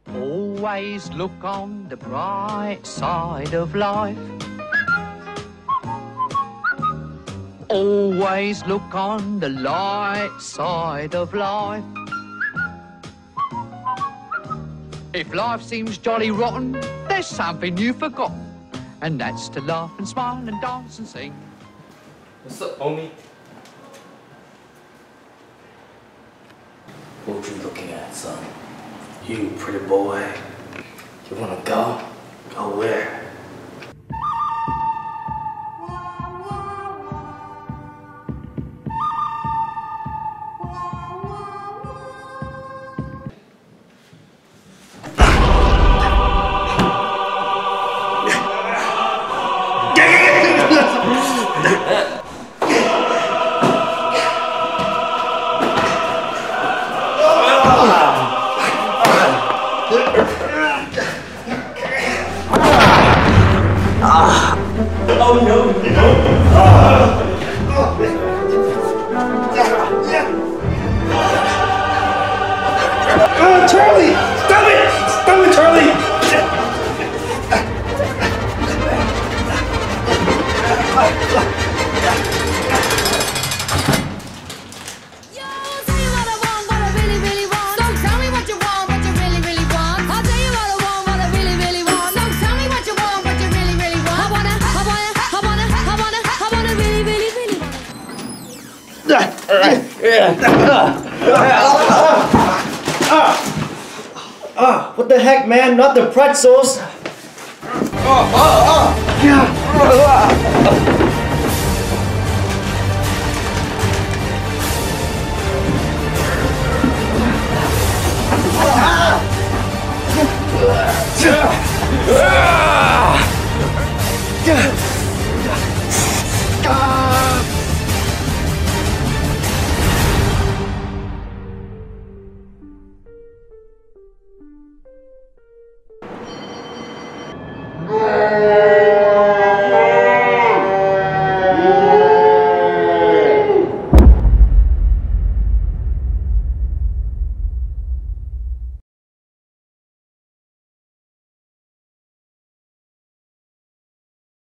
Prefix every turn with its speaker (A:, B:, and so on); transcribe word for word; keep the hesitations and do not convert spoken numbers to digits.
A: Always look on the bright side of life. Always look on the light side of life. If life seems jolly rotten, there's something you've forgotten, and that's to laugh and smile and dance and sing.
B: What's up, homie?
C: What you looking at, son? You pretty boy. You wanna go? Go where?
B: Oh no, no.
C: Oh, Charlie! Stop it! Stop it, Charlie! Ah, what the heck, man? Not the pretzels. Oh, oh, oh. Yeah.